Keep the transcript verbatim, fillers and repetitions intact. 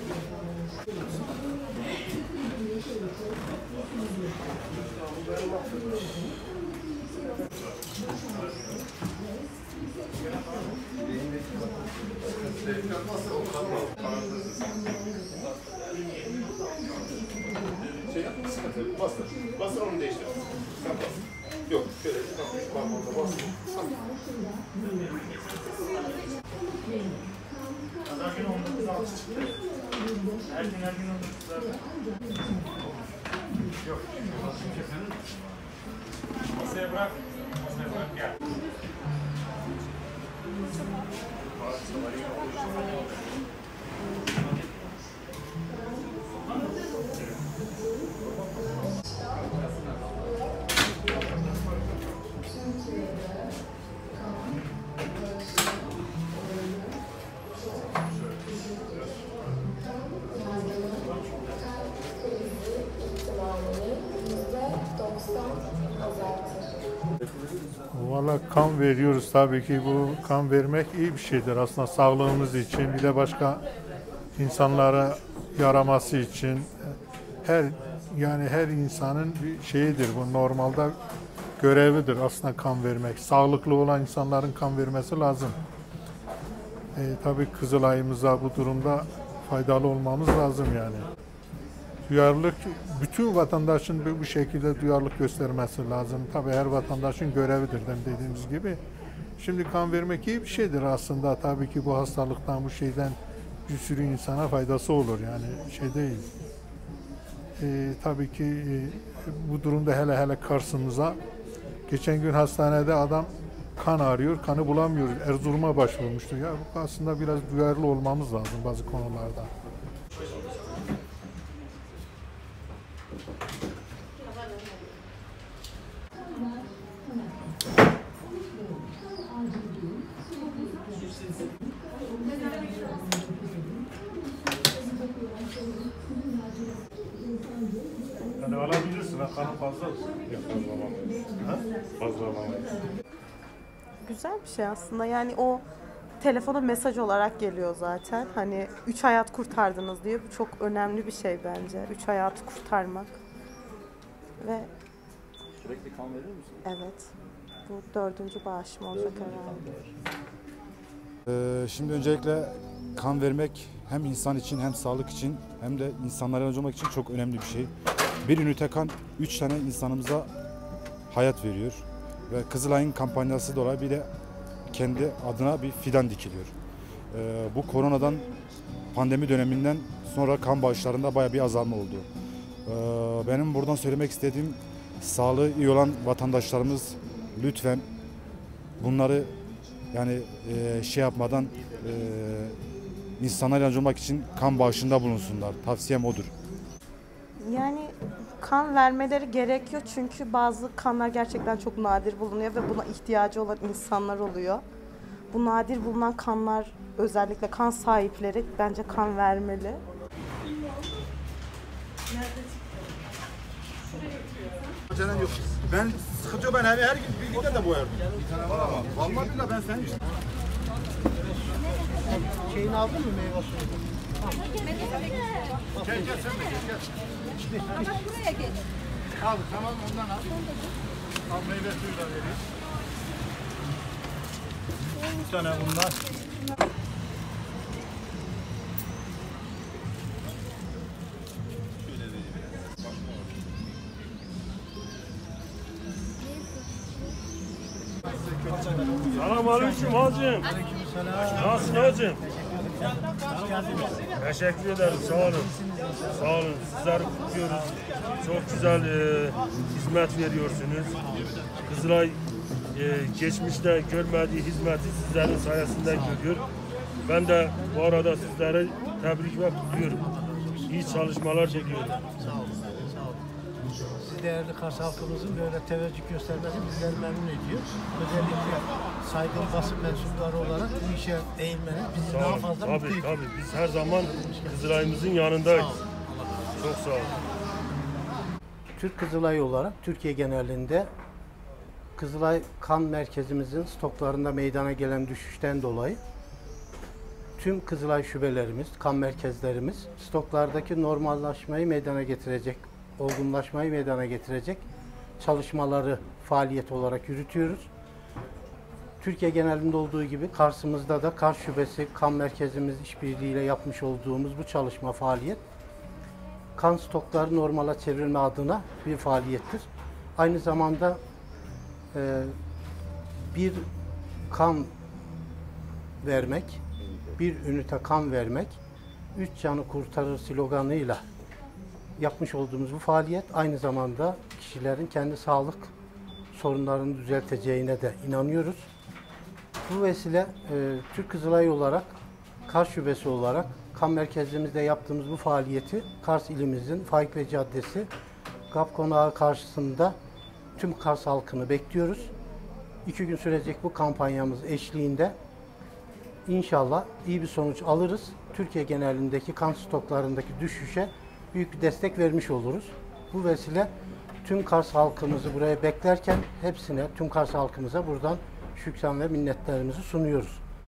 Şey yapma, sıkıntı. Bastır. Bastır onu değiştir. Sen bas. Yok, şöyle bir kapı şu parmağında bastır. Pazar günü on dokuz altı çıktı. Her gün her gün on dokuz zaten. Yok. Masaya bırak. Masaya bırak gel. Valla kan veriyoruz tabii ki, bu kan vermek iyi bir şeydir aslında sağlığımız için, bir de başka insanlara yaraması için. Her yani her insanın bir şeyidir bu, normalde görevidir aslında kan vermek. Sağlıklı olan insanların kan vermesi lazım. E, tabii Kızılay'ımıza bu durumda faydalı olmamız lazım yani. Duyarlılık, bütün vatandaşın bu şekilde duyarlılık göstermesi lazım. Tabii her vatandaşın görevidir dediğimiz gibi. Şimdi kan vermek iyi bir şeydir aslında. Tabii ki bu hastalıktan, bu şeyden bir sürü insana faydası olur yani şey değil. Ee, tabii ki e, bu durumda hele hele karşımıza, geçen gün hastanede adam kan arıyor, kanı bulamıyoruz. Erzurum'a başvurmuştu. Ya bu aslında biraz duyarlı olmamız lazım bazı konularda. Hani alabilirsin, ha kanın fazla olsun. Yok, fazla alamayız. Ha? Fazla alamayız. Güzel bir şey aslında. Yani o telefona mesaj olarak geliyor zaten. Hani üç hayat kurtardınız diye. Bu çok önemli bir şey bence. Üç hayatı kurtarmak. Ve sürekli kan verir misin? evet. Bu dördüncü bağışım olacak herhalde. Ee, şimdi öncelikle kan vermek hem insan için hem sağlık için hem de insanlara yardımcı olmak için çok önemli bir şey. Bir ünite kan üç tane insanımıza hayat veriyor. Ve Kızılay'ın kampanyası dolayı bir de kendi adına bir fidan dikiliyor. Ee, bu koronadan, pandemi döneminden sonra kan bağışlarında bayağı bir azalma oldu. Ee, benim buradan söylemek istediğim, sağlığı iyi olan vatandaşlarımız lütfen bunları yani e, şey yapmadan e, insanlara yardımcı olmak için kan bağışında bulunsunlar. Tavsiyem odur. Yani kan vermeleri gerekiyor çünkü bazı kanlar gerçekten çok nadir bulunuyor ve buna ihtiyacı olan insanlar oluyor. Bu nadir bulunan kanlar, özellikle kan sahipleri bence kan vermeli. Acelem yok. Ben sıkıntı yok, ben her, her gün bir günde de boyarım. Vallahi billahi ben senin için. Şeyini aldın mı, meyve suyunu? Gel gel sen de gel gel. Buraya geç. Al tamam, ondan al. Al meyve suyu da vereyim. Bir tane bundan. Selamünaleyküm hacım. Nasılsın hacım? Teşekkür ederim, sağ olun. Sağ olun, sizleri kutluyoruz. Çok güzel e, hizmet veriyorsunuz. Kızılay e, geçmişte görmediği hizmeti sizlerin sayesinde görüyor. Ben de bu arada sizleri tebrik ve kutluyorum. İyi çalışmalar diliyorum. Sağ olun. Sağ olun. Siz değerli Kars halkımızın böyle teveccüh göstermesi bizleri memnun ediyor. Özellikle saygın basın mensupları olarak bu işe eğilmeniz bizi Sağ daha olun. fazla Tabii, mutlu ediyor. tabii. Biz her zaman Kızılay'ımızın yanındayız. Çok sağ olun. Türk Kızılayı olarak Türkiye genelinde Kızılay Kan Merkezimizin stoklarında meydana gelen düşüşten dolayı tüm Kızılay şubelerimiz, kan merkezlerimiz stoklardaki normallaşmayı meydana getirecek, olgunlaşmayı meydana getirecek çalışmaları faaliyet olarak yürütüyoruz. Türkiye genelinde olduğu gibi Kars'ımızda da Kars Şubesi kan merkezimiz işbirliğiyle yapmış olduğumuz bu çalışma faaliyet kan stokları normala çevirme adına bir faaliyettir. Aynı zamanda e, bir kan vermek, bir ünite kan vermek, üç canı kurtarır sloganıyla yapmış olduğumuz bu faaliyet aynı zamanda kişilerin kendi sağlık sorunlarını düzelteceğine de inanıyoruz. Bu vesile e, Türk Kızılay olarak, Kars Şubesi olarak kan merkezimizde yaptığımız bu faaliyeti Kars ilimizin Faik Bey Caddesi GAP Konağı karşısında tüm Kars halkını bekliyoruz. İki gün sürecek bu kampanyamız eşliğinde İnşallah iyi bir sonuç alırız. Türkiye genelindeki kan stoklarındaki düşüşe büyük bir destek vermiş oluruz. Bu vesile tüm Kars halkımızı buraya beklerken hepsine, tüm Kars halkımıza buradan şükran ve minnetlerimizi sunuyoruz.